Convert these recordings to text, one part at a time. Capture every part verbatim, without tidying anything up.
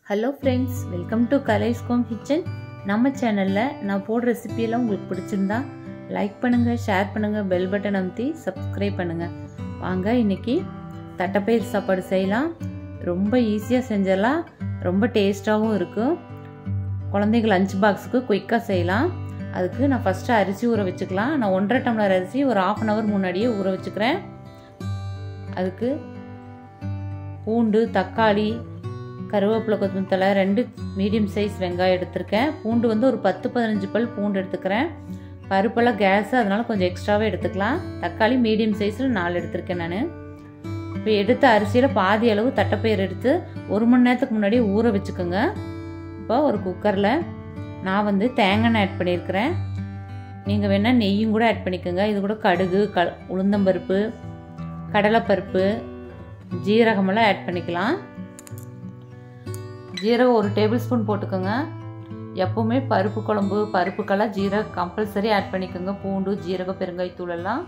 Hello friends, welcome to Kalai's home kitchen. நம்ம சேனலில் நான் போடுற ரெசிபியெல்லாம் உங்களுக்கு பிடிச்சிருந்தா லைக் பண்ணுங்கள், ஷேர் பண்ணுங்கள், பெல் பட்டன் அமுத்தி சப்ஸ்கிரைப் பண்ணுங்கள். வாங்க இன்றைக்கி தட்டைப்பயிர் சாப்பாடு செய்யலாம். ரொம்ப ஈஸியாக செஞ்சிடலாம், ரொம்ப டேஸ்ட்டாகவும் இருக்கும். குழந்தைங்க லஞ்ச் பாக்ஸுக்கு குயிக்காக செய்யலாம். அதுக்கு நான் ஃபஸ்ட்டு அரிசி ஊற வச்சுக்கலாம். நான் ஒன்றரை டம்ளர் அரிசி ஒரு ஆஃப் அன் ஹவர் முன்னாடியே ஊற வச்சுக்கிறேன். அதுக்கு பூண்டு, தக்காளி, கருவேப்பிலை, கொத்தமல்லி தழை, ரெண்டு மீடியம் சைஸ் வெங்காயம் எடுத்திருக்கேன். பூண்டு வந்து ஒரு பத்து பதினஞ்சு பல் பூண்டு எடுத்துக்கிறேன். பருப்பெல்லாம் கேஸு, அதனால் கொஞ்சம் எக்ஸ்ட்ராவே எடுத்துக்கலாம். தக்காளி மீடியம் சைஸில் நாலு எடுத்திருக்கேன் நான். இப்போ எடுத்த அரிசியில் பாதி அளவு தட்டைப்பயிர் எடுத்து ஒரு மணி நேரத்துக்கு முன்னாடி ஊற வச்சுக்கோங்க. இப்போ ஒரு குக்கரில் நான் வந்து தேங்காய் எண்ணெய் ஆட் பண்ணியிருக்கிறேன். நீங்கள் வேணால் நெய்யும் கூட ஆட் பண்ணிக்கோங்க. இது கூட கடுகு, க உளுந்தம்பருப்பு, கடலைப்பருப்பு, ஜீரகமெல்லாம் ஆட் பண்ணிக்கலாம். ஜீரகம் ஒரு டேபிள் ஸ்பூன் போட்டுக்கோங்க. எப்போவுமே பருப்பு குழம்பு பருப்புக்கெல்லாம் ஜீரகம் கம்பல்சரி ஆட் பண்ணிக்கோங்க. பூண்டு, ஜீரகம், பெருங்காயத்தூள் எல்லாம்.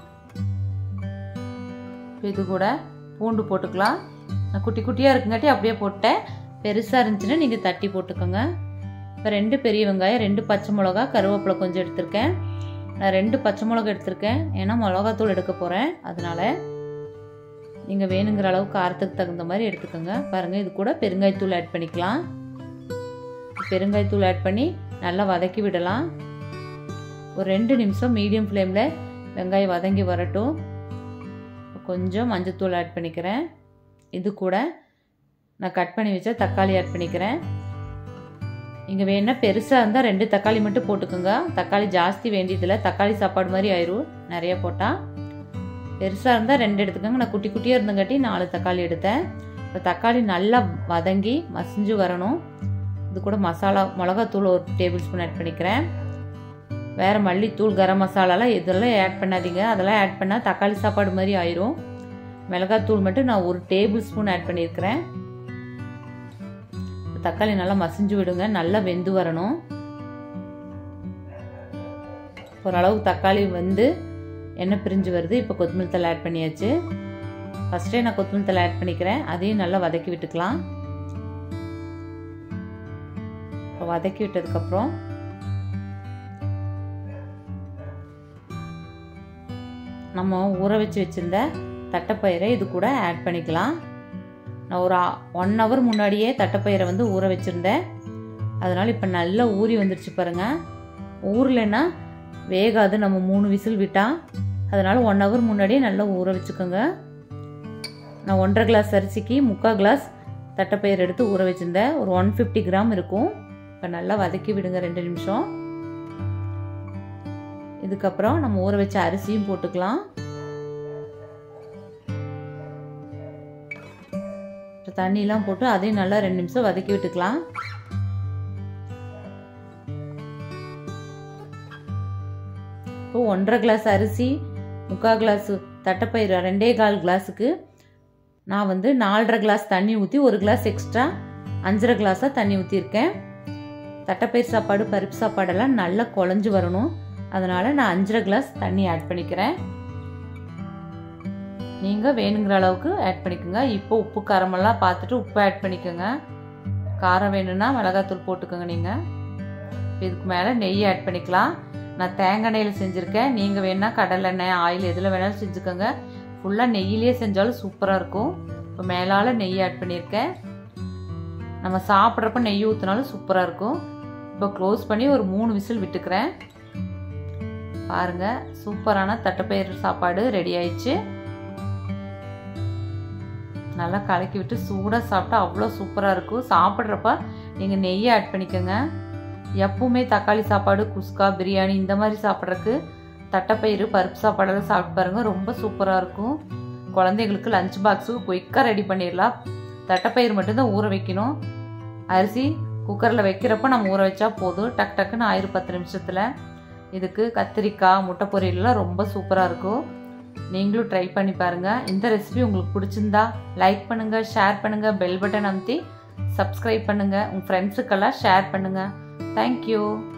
இது கூட பூண்டு போட்டுக்கலாம். நான் குட்டி குட்டியாக இருக்குங்காட்டி அப்படியே போட்டேன். பெருசாக இருந்துச்சுன்னா நீங்கள் தட்டி போட்டுக்கோங்க. இப்போ ரெண்டு பெரிய வெங்காயம், ரெண்டு பச்சை மிளகா, கருவேப்பிலை கொஞ்சம் எடுத்திருக்கேன். நான் ரெண்டு பச்சை மிளகா எடுத்திருக்கேன், ஏன்னா மிளகாத்தூள் எடுக்க போகிறேன். அதனால் நீங்கள் வேணுங்கிற அளவு காரத்துக்கு தகுந்த மாதிரி எடுத்துக்கோங்க. பாருங்கள், இது கூட பெருங்காயத்தூள் ஆட் பண்ணிக்கலாம். பெருங்காயத்தூள் ஆட் பண்ணி நல்லா வதக்கி விடலாம். ஒரு ரெண்டு நிமிஷம் மீடியம் ஃப்ளேமில் வெங்காயம் வதங்கி வரட்டும். கொஞ்சம் மஞ்சத்தூள் ஆட் பண்ணிக்கிறேன். இது கூட நான் கட் பண்ணி வச்ச தக்காளி ஆட் பண்ணிக்கிறேன். இங்கே வேணால் பெருசாக இருந்தால் ரெண்டு தக்காளி மட்டும் போட்டுக்கோங்க. தக்காளி ஜாஸ்தி வேண்டியதில்லை, தக்காளி சாப்பாடு மாதிரி ஆயிரும் நிறைய போட்டால். பெருசாக இருந்தால் ரெண்டு எடுத்துக்கோங்க. நான் குட்டி குட்டியாக இருந்தங்காட்டி நாலு தக்காளி எடுத்தேன். இப்போ தக்காளி நல்லா வதங்கி மசிஞ்சு வரணும். இது கூட மசாலா மிளகாத்தூள் ஒரு டேபிள் ஸ்பூன் ஆட் பண்ணிக்கிறேன். வேறு மல்லித்தூள், கரம் மசாலாலாம் இதெல்லாம் ஆட் பண்ணாதீங்க. அதெல்லாம் ஆட் பண்ணால் தக்காளி சாப்பாடு மாதிரி ஆயிரும். மிளகாத்தூள் மட்டும் நான் ஒரு டேபிள் ஸ்பூன் ஆட் பண்ணியிருக்கிறேன். தக்காளி நல்லா மசிஞ்சு விடுங்க, நல்லா வெந்து வரணும். ஓரளவு தக்காளி வந்து எண்ணெய் பிரிஞ்சு வருது. இப்போ கொத்தமல்லி தழை ஆட் பண்ணியாச்சு. ஃபஸ்ட்டே நான் கொத்தமல்லி தழை ஆட் பண்ணிக்கிறேன். அதையும் நல்லா வதக்கி விட்டுக்கலாம். இப்போ வதக்கி விட்டதுக்கப்புறம் நம்ம ஊற வச்சு வச்சுருந்த தட்டைப்பயிரை இது கூட ஆட் பண்ணிக்கலாம். நான் ஒரு ஒன் ஹவர் முன்னாடியே தட்டைப்பயிரை வந்து ஊற வச்சுருந்தேன். அதனால் இப்போ நல்லா ஊறி வந்துடுச்சு பாருங்கள். ஊறலைன்னா வேகாது, நம்ம மூணு விசில் விட்டால். அதனால் ஒன் ஹவர் முன்னாடியே நல்லா ஊற வச்சுக்கோங்க. நான் ஒன்றரை கிளாஸ் அரிசிக்கு முக்கால் கிளாஸ் தட்டைப்பயிர் எடுத்து ஊற வச்சுருந்தேன். ஒரு ஒன் ஃபிஃப்டி கிராம் இருக்கும். இப்போ நல்லா வதக்கி விடுங்க ரெண்டு நிமிஷம். இதுக்கப்புறம் நம்ம ஊற வச்ச அரிசியும் போட்டுக்கலாம். தண்ணியெலாம் போட்டு அதையும் நல்லா ரெண்டு நிமிஷம் வதக்கி விட்டுக்கலாம். இப்போ ஒன்றரை கிளாஸ் அரிசி, முக்கால் கிளாஸ் தட்டைப்பயிர், ரெண்டே கால் கிளாஸுக்கு நான் வந்து நாலரை கிளாஸ் தண்ணி ஊற்றி ஒரு கிளாஸ் எக்ஸ்ட்ரா அஞ்சரை கிளாஸாக தண்ணி ஊற்றிருக்கேன். தட்டைப்பயிர் சாப்பாடு பருப்பு சாப்பாடெல்லாம் நல்லா குழஞ்சி வரணும். அதனால் நான் அஞ்சரை கிளாஸ் தண்ணி ஆட் பண்ணிக்கிறேன். நீங்கள் வேணுங்கிற அளவுக்கு ஆட் பண்ணிக்கோங்க. இப்போ உப்பு காரமெல்லாம் பார்த்துட்டு உப்பு ஆட் பண்ணிக்கோங்க. காரம் வேணும்னா மிளகாத்தூள் போட்டுக்கோங்க. நீங்கள் இதுக்கு மேலே நெய் ஆட் பண்ணிக்கலாம். நான் தேங்காய் எண்ணெயில் செஞ்சுருக்கேன். நீங்கள் வேணால் கடலெண்ணெய், ஆயில் எதில் வேணாலும் செஞ்சுக்கோங்க. ஃபுல்லாக நெய்யிலே செஞ்சாலும் சூப்பராக இருக்கும். இப்போ மேலால் நெய் ஆட் பண்ணியிருக்கேன். நம்ம சாப்பிட்றப்ப நெய் ஊற்றினாலும் சூப்பராக இருக்கும். இப்போ க்ளோஸ் பண்ணி ஒரு மூணு விசில் விட்டுக்கிறேன். பாருங்கள், சூப்பரான தட்டைப்பயிறு சாப்பாடு ரெடி ஆயிடுச்சு. நல்லா கலக்கி விட்டு சூடாக சாப்பிட்டா அவ்வளோ சூப்பராக இருக்கும். சாப்பிட்றப்ப நீங்கள் நெய்யை ஆட் பண்ணிக்கோங்க. எப்பவுமே தக்காளி சாப்பாடு, குஸ்கா, பிரியாணி இந்த மாதிரி சாப்பிட்றதுக்கு தட்டைப்பயிறு பருப்பு சாப்பாடெல்லாம் சாப்பிட்டு பாருங்கள், ரொம்ப சூப்பராக இருக்கும். குழந்தைங்களுக்கு லஞ்ச் பாக்ஸுக்கு குயிக்காக ரெடி பண்ணிடலாம். தட்டைப்பயிறு மட்டும்தான் ஊற வைக்கணும். அரிசி குக்கரில் வைக்கிறப்ப நம்ம ஊற வச்சா போதும், டக் டக்குன்னு ஆயிரம் பத்து நிமிஷத்தில். இதுக்கு கத்திரிக்காய், முட்டை பொரியல்லாம் ரொம்ப சூப்பராக இருக்கும். நீங்களும் ட்ரை பண்ணி பாருங்கள். இந்த ரெசிபி உங்களுக்கு பிடிச்சிருந்தா லைக் பண்ணுங்கள், ஷேர் பண்ணுங்கள், பெல் பட்டன் அமுத்தி சப்ஸ்கிரைப் பண்ணுங்கள். உங்கள் ஃப்ரெண்ட்ஸுக்கெல்லாம் ஷேர் பண்ணுங்கள். Thank you.